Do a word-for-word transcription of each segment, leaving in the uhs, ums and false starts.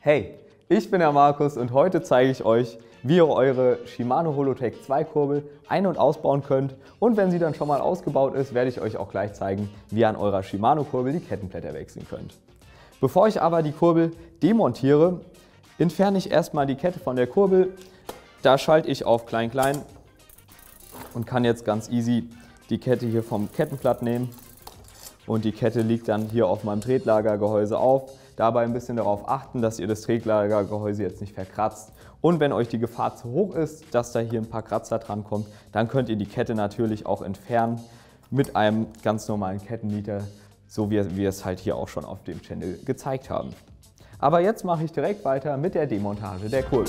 Hey, ich bin der Markus und heute zeige ich euch, wie ihr eure Shimano Holotech zwei Kurbel ein- und ausbauen könnt. Und wenn sie dann schon mal ausgebaut ist, werde ich euch auch gleich zeigen, wie ihr an eurer Shimano Kurbel die Kettenblätter wechseln könnt. Bevor ich aber die Kurbel demontiere, entferne ich erstmal die Kette von der Kurbel. Da schalte ich auf Klein Klein und kann jetzt ganz easy die Kette hier vom Kettenblatt nehmen. Und die Kette liegt dann hier auf meinem Tretlagergehäuse auf. Dabei ein bisschen darauf achten, dass ihr das Tretlagergehäuse jetzt nicht verkratzt. Und wenn euch die Gefahr zu hoch ist, dass da hier ein paar Kratzer dran kommt, dann könnt ihr die Kette natürlich auch entfernen mit einem ganz normalen Kettennieter, so wie wir es halt hier auch schon auf dem Channel gezeigt haben. Aber jetzt mache ich direkt weiter mit der Demontage der Kurbel.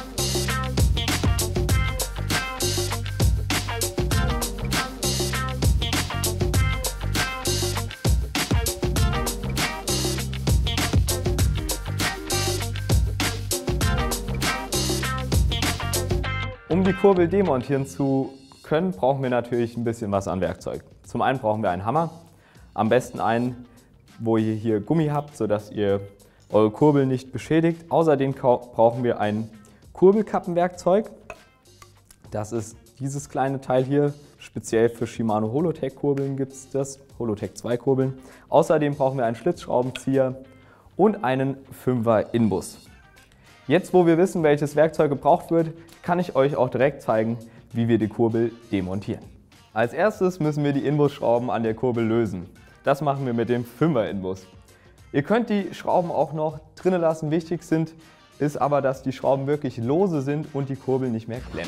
Um die Kurbel demontieren zu können, brauchen wir natürlich ein bisschen was an Werkzeug. Zum einen brauchen wir einen Hammer, am besten einen, wo ihr hier Gummi habt, sodass ihr eure Kurbel nicht beschädigt. Außerdem brauchen wir ein Kurbelkappenwerkzeug. Das ist dieses kleine Teil hier, speziell für Shimano Holotech Kurbeln gibt es das, Holotech zwei Kurbeln. Außerdem brauchen wir einen Schlitzschraubenzieher und einen Fünfer Inbus. Jetzt, wo wir wissen, welches Werkzeug gebraucht wird, kann ich euch auch direkt zeigen, wie wir die Kurbel demontieren. Als erstes müssen wir die Inbusschrauben an der Kurbel lösen. Das machen wir mit dem Fünfer Inbus. Ihr könnt die Schrauben auch noch drinnen lassen. Wichtig sind, ist aber, dass die Schrauben wirklich lose sind und die Kurbel nicht mehr klemmt.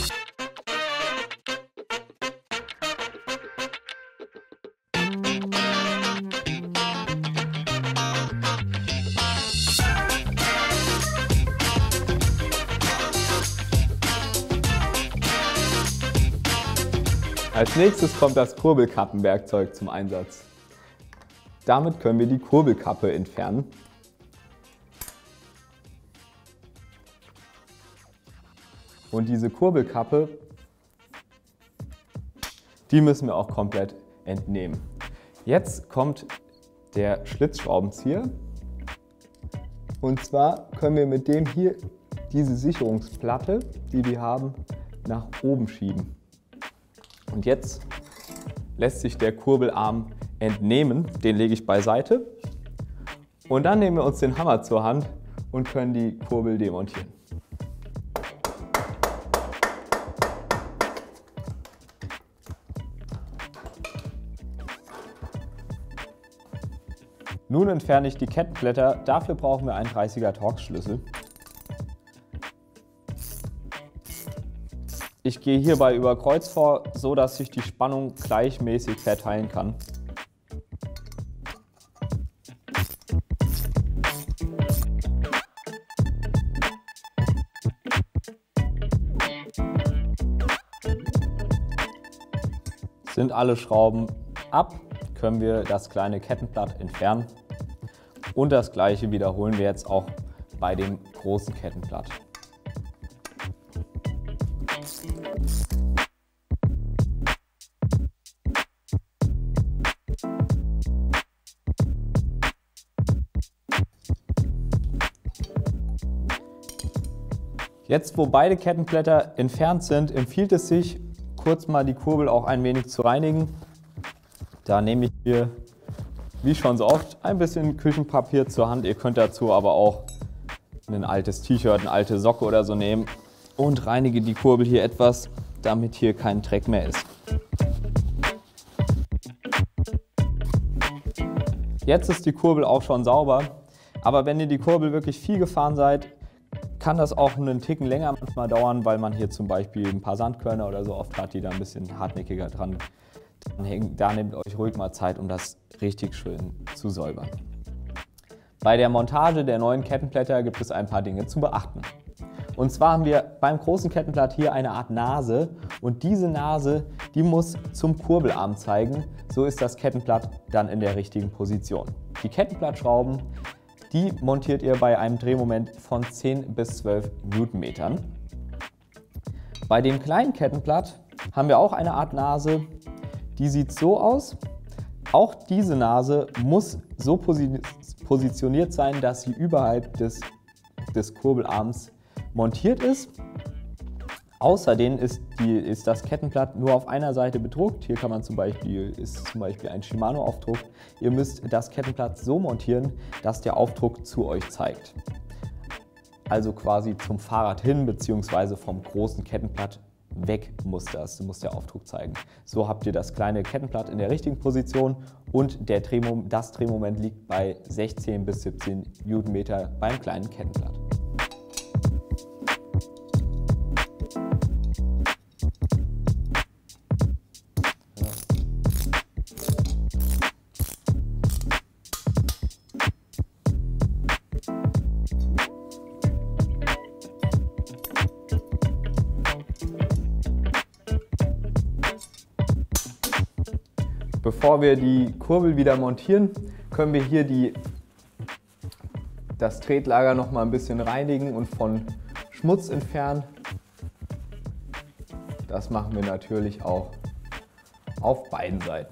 Als nächstes kommt das Kurbelkappenwerkzeug zum Einsatz. Damit können wir die Kurbelkappe entfernen. Und diese Kurbelkappe, die müssen wir auch komplett entnehmen. Jetzt kommt der Schlitzschraubenzieher. Und zwar können wir mit dem hier diese Sicherungsplatte, die wir haben, nach oben schieben. Und jetzt lässt sich der Kurbelarm entnehmen, den lege ich beiseite. Und dann nehmen wir uns den Hammer zur Hand und können die Kurbel demontieren. Nun entferne ich die Kettenblätter, dafür brauchen wir einen dreißiger Torx-Schlüssel. Ich gehe hierbei über Kreuz vor, so dass sich die Spannung gleichmäßig verteilen kann. Sind alle Schrauben ab, können wir das kleine Kettenblatt entfernen. Und das gleiche wiederholen wir jetzt auch bei dem großen Kettenblatt. Jetzt, wo beide Kettenblätter entfernt sind, empfiehlt es sich, kurz mal die Kurbel auch ein wenig zu reinigen. Da nehme ich hier, wie schon so oft, ein bisschen Küchenpapier zur Hand. Ihr könnt dazu aber auch ein altes T-Shirt, eine alte Socke oder so nehmen und reinige die Kurbel hier etwas, damit hier kein Dreck mehr ist. Jetzt ist die Kurbel auch schon sauber, aber wenn ihr die Kurbel wirklich viel gefahren seid, kann das auch einen Ticken länger manchmal dauern, weil man hier zum Beispiel ein paar Sandkörner oder so oft hat, die da ein bisschen hartnäckiger dran hängen. Da nehmt euch ruhig mal Zeit, um das richtig schön zu säubern. Bei der Montage der neuen Kettenblätter gibt es ein paar Dinge zu beachten. Und zwar haben wir beim großen Kettenblatt hier eine Art Nase und diese Nase, die muss zum Kurbelarm zeigen. So ist das Kettenblatt dann in der richtigen Position. Die Kettenblattschrauben, die montiert ihr bei einem Drehmoment von zehn bis zwölf Newtonmetern. Bei dem kleinen Kettenblatt haben wir auch eine Art Nase, die sieht so aus. Auch diese Nase muss so posi positioniert sein, dass sie überhalb des des Kurbelarms montiert ist. Außerdem ist, die, ist das Kettenblatt nur auf einer Seite bedruckt. Hier kann man zum Beispiel, ist zum Beispiel ein Shimano-Aufdruck. Ihr müsst das Kettenblatt so montieren, dass der Aufdruck zu euch zeigt. Also quasi zum Fahrrad hin bzw. vom großen Kettenblatt weg muss das, muss der Aufdruck zeigen. So habt ihr das kleine Kettenblatt in der richtigen Position und der Drehmoment, das Drehmoment liegt bei sechzehn bis siebzehn Newtonmeter beim kleinen Kettenblatt. Bevor wir die Kurbel wieder montieren, können wir hier die, das Tretlager noch mal ein bisschen reinigen und von Schmutz entfernen. Das machen wir natürlich auch auf beiden Seiten.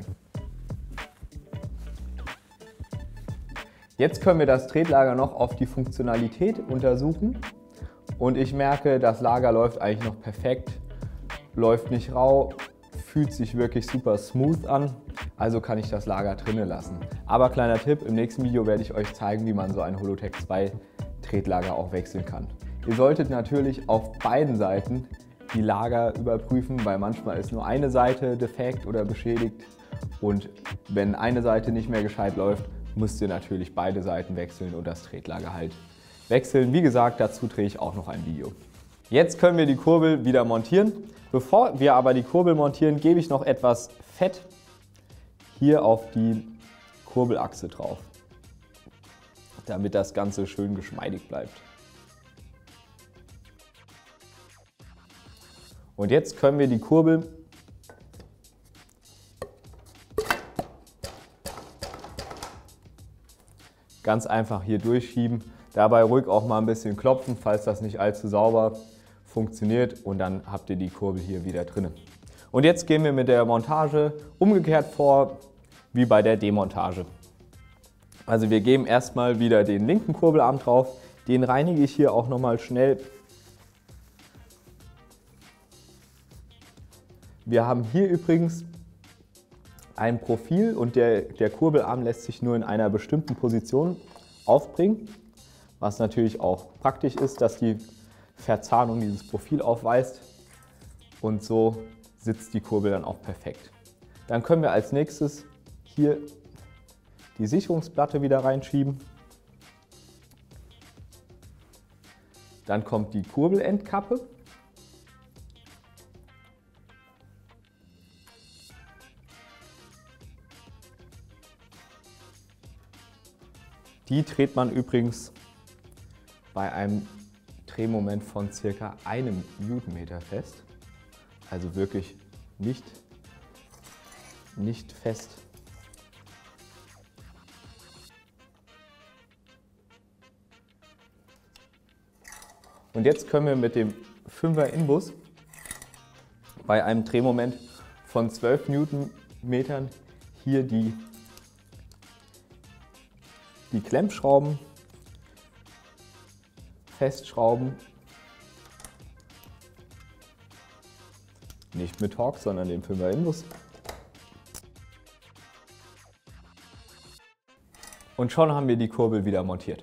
Jetzt können wir das Tretlager noch auf die Funktionalität untersuchen und ich merke, das Lager läuft eigentlich noch perfekt, läuft nicht rau, fühlt sich wirklich super smooth an. Also kann ich das Lager drinnen lassen. Aber kleiner Tipp, im nächsten Video werde ich euch zeigen, wie man so ein Holotech zwei Tretlager auch wechseln kann. Ihr solltet natürlich auf beiden Seiten die Lager überprüfen, weil manchmal ist nur eine Seite defekt oder beschädigt. Und wenn eine Seite nicht mehr gescheit läuft, müsst ihr natürlich beide Seiten wechseln und das Tretlager halt wechseln. Wie gesagt, dazu drehe ich auch noch ein Video. Jetzt können wir die Kurbel wieder montieren. Bevor wir aber die Kurbel montieren, gebe ich noch etwas Fett hier auf die Kurbelachse drauf, damit das Ganze schön geschmeidig bleibt. Und jetzt können wir die Kurbel ganz einfach hier durchschieben, dabei ruhig auch mal ein bisschen klopfen, falls das nicht allzu sauber funktioniert, und dann habt ihr die Kurbel hier wieder drin. Und jetzt gehen wir mit der Montage umgekehrt vor, wie bei der Demontage. Also wir geben erstmal wieder den linken Kurbelarm drauf, den reinige ich hier auch nochmal schnell. Wir haben hier übrigens ein Profil und der, der Kurbelarm lässt sich nur in einer bestimmten Position aufbringen, was natürlich auch praktisch ist, dass die Verzahnung dieses Profil aufweist, und so sitzt die Kurbel dann auch perfekt. Dann können wir als nächstes hier die Sicherungsplatte wieder reinschieben. Dann kommt die Kurbelendkappe. Die dreht man übrigens bei einem Drehmoment von ca. einem Newtonmeter fest. Also wirklich nicht, nicht fest. Und jetzt können wir mit dem fünfer Inbus bei einem Drehmoment von zwölf Newtonmetern hier die, die Klemmschrauben festschrauben. Nicht mit Torx, sondern dem fünfer Inbus. Und schon haben wir die Kurbel wieder montiert.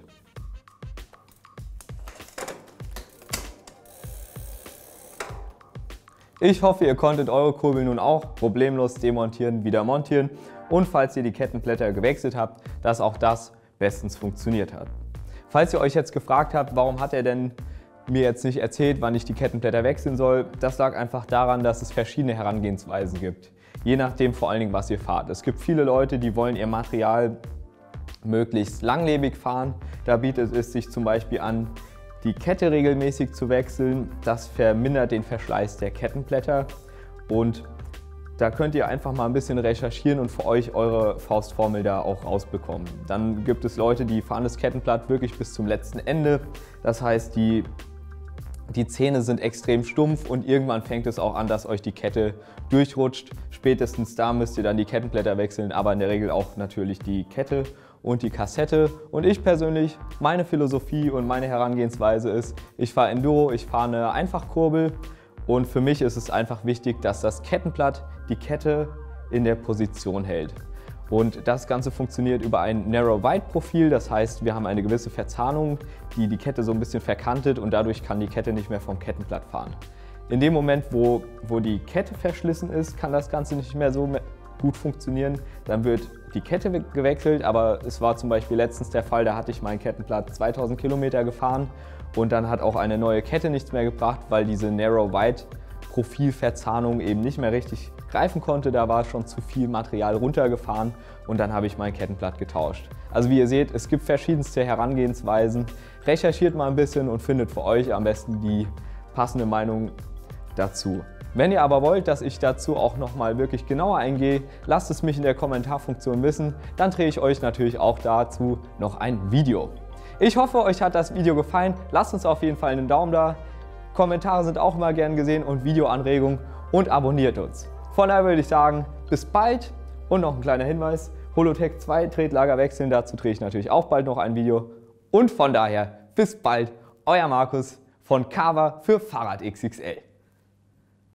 Ich hoffe, ihr konntet eure Kurbel nun auch problemlos demontieren, wieder montieren, und falls ihr die Kettenblätter gewechselt habt, dass auch das bestens funktioniert hat. Falls ihr euch jetzt gefragt habt, warum hat er denn mir jetzt nicht erzählt, wann ich die Kettenblätter wechseln soll, das lag einfach daran, dass es verschiedene Herangehensweisen gibt. Je nachdem vor allen Dingen, was ihr fahrt. Es gibt viele Leute, die wollen ihr Material möglichst langlebig fahren. Da bietet es sich zum Beispiel an, die Kette regelmäßig zu wechseln. Das vermindert den Verschleiß der Kettenblätter, und da könnt ihr einfach mal ein bisschen recherchieren und für euch eure Faustformel da auch rausbekommen. Dann gibt es Leute, die fahren das Kettenblatt wirklich bis zum letzten Ende. Das heißt, die, die Zähne sind extrem stumpf und irgendwann fängt es auch an, dass euch die Kette durchrutscht. Spätestens da müsst ihr dann die Kettenblätter wechseln, aber in der Regel auch natürlich die Kette. und die Kassette. Und ich persönlich, meine Philosophie und meine Herangehensweise ist, ich fahre Enduro, ich fahre eine Einfachkurbel und für mich ist es einfach wichtig, dass das Kettenblatt die Kette in der Position hält. Und das Ganze funktioniert über ein Narrow-Wide-Profil, das heißt, wir haben eine gewisse Verzahnung, die die Kette so ein bisschen verkantet und dadurch kann die Kette nicht mehr vom Kettenblatt fahren. In dem Moment, wo, wo die Kette verschlissen ist, kann das Ganze nicht mehr so gut funktionieren. Dann wird die Kette gewechselt, aber es war zum Beispiel letztens der Fall, da hatte ich mein Kettenblatt zweitausend Kilometer gefahren und dann hat auch eine neue Kette nichts mehr gebracht, weil diese Narrow-Wide-Profilverzahnung eben nicht mehr richtig greifen konnte. Da war schon zu viel Material runtergefahren und dann habe ich mein Kettenblatt getauscht. Also wie ihr seht, es gibt verschiedenste Herangehensweisen. Recherchiert mal ein bisschen und findet für euch am besten die passende Meinung dazu. Wenn ihr aber wollt, dass ich dazu auch nochmal wirklich genauer eingehe, lasst es mich in der Kommentarfunktion wissen, dann drehe ich euch natürlich auch dazu noch ein Video. Ich hoffe, euch hat das Video gefallen, lasst uns auf jeden Fall einen Daumen da, Kommentare sind auch mal gern gesehen und Videoanregungen und abonniert uns. Von daher würde ich sagen, bis bald und noch ein kleiner Hinweis, Holotech zwei Tretlager wechseln, dazu drehe ich natürlich auch bald noch ein Video und von daher bis bald, euer Markus von Carver für Fahrrad X X L.